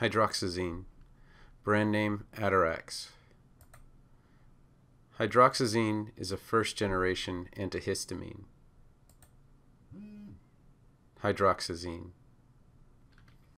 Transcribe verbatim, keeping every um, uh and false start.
Hydroxyzine. Brand name Atarax. Hydroxyzine is a first-generation antihistamine. Hydroxyzine.